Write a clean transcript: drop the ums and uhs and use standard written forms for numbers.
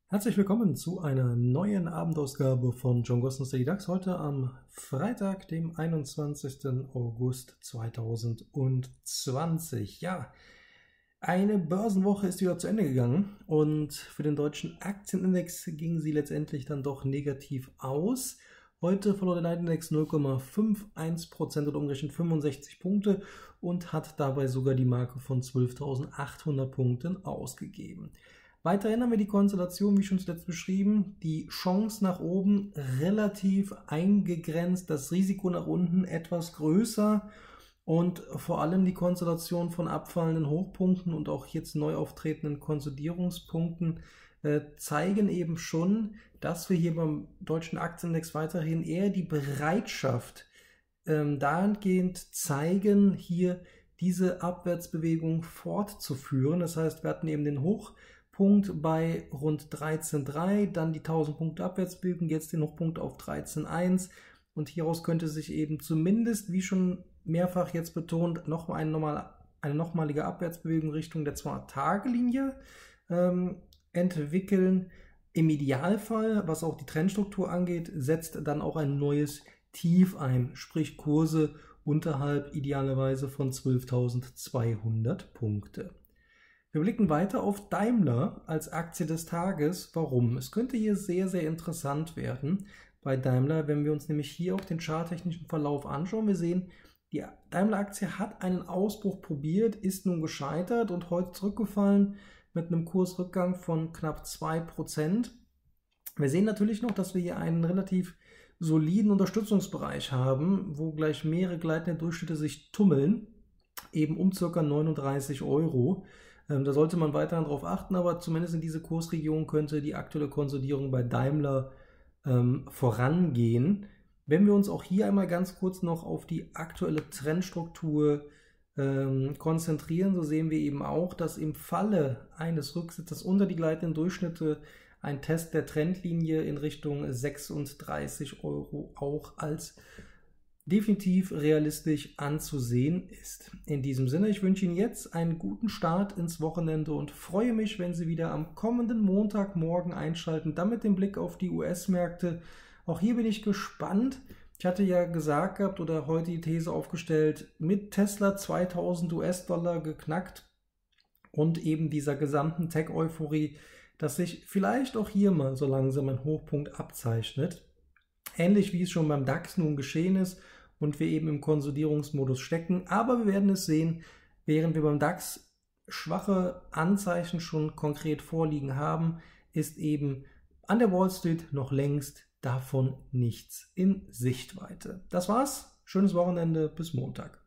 Herzlich willkommen zu einer neuen Abendausgabe von John Gosners Daily DAX. Heute am Freitag, dem 21. August 2020. Ja, eine Börsenwoche ist wieder zu Ende gegangen und für den deutschen Aktienindex ging sie letztendlich dann doch negativ aus. Heute verlor der Leitindex 0,51% oder umgerechnet 65 Punkte und hat dabei sogar die Marke von 12.800 Punkten ausgegeben. Weiterhin haben wir die Konstellation, wie schon zuletzt beschrieben, die Chance nach oben relativ eingegrenzt, das Risiko nach unten etwas größer und vor allem die Konstellation von abfallenden Hochpunkten und auch jetzt neu auftretenden Konsolidierungspunkten zeigen eben schon, dass wir hier beim deutschen Aktienindex weiterhin eher die Bereitschaft dahingehend zeigen, hier diese Abwärtsbewegung fortzuführen. Das heißt, wir hatten eben den Hochpunkt bei rund 13,3, dann die 1000 Punkte Abwärtsbewegung, jetzt den Hochpunkt auf 13,1 und hieraus könnte sich eben zumindest, wie schon mehrfach jetzt betont, noch eine nochmalige Abwärtsbewegung Richtung der 200-Tage-Linie entwickeln. Im Idealfall, was auch die Trendstruktur angeht, setzt dann auch ein neues Tief ein, sprich Kurse unterhalb idealerweise von 12.200 Punkte. Wir blicken weiter auf Daimler als Aktie des Tages. Warum? Es könnte hier sehr, sehr interessant werden bei Daimler, wenn wir uns nämlich hier auch den charttechnischen Verlauf anschauen. Wir sehen, die Daimler-Aktie hat einen Ausbruch probiert, ist nun gescheitert und heute zurückgefallen mit einem Kursrückgang von knapp 2%. Wir sehen natürlich noch, dass wir hier einen relativ soliden Unterstützungsbereich haben, wo gleich mehrere gleitende Durchschnitte sich tummeln, eben um ca. 39 Euro. Da sollte man weiterhin darauf achten, aber zumindest in diese Kursregion könnte die aktuelle Konsolidierung bei Daimler vorangehen. Wenn wir uns auch hier einmal ganz kurz noch auf die aktuelle Trendstruktur konzentrieren, so sehen wir eben auch, dass im Falle eines Rücksitzes unter die gleitenden Durchschnitte ein Test der Trendlinie in Richtung 36 Euro auch als definitiv realistisch anzusehen ist. In diesem Sinne, ich wünsche Ihnen jetzt einen guten Start ins Wochenende und freue mich, wenn Sie wieder am kommenden Montagmorgen einschalten, dann mit dem Blick auf die US-Märkte. Auch hier bin ich gespannt. Ich hatte ja gesagt gehabt oder heute die These aufgestellt, mit Tesla 2000 US-Dollar geknackt und eben dieser gesamten Tech-Euphorie, dass sich vielleicht auch hier mal so langsam ein Hochpunkt abzeichnet. Ähnlich wie es schon beim DAX nun geschehen ist und wir eben im Konsolidierungsmodus stecken. Aber wir werden es sehen, während wir beim DAX schwache Anzeichen schon konkret vorliegen haben, ist eben an der Wall Street noch längst davon nichts in Sichtweite. Das war's. Schönes Wochenende. Bis Montag.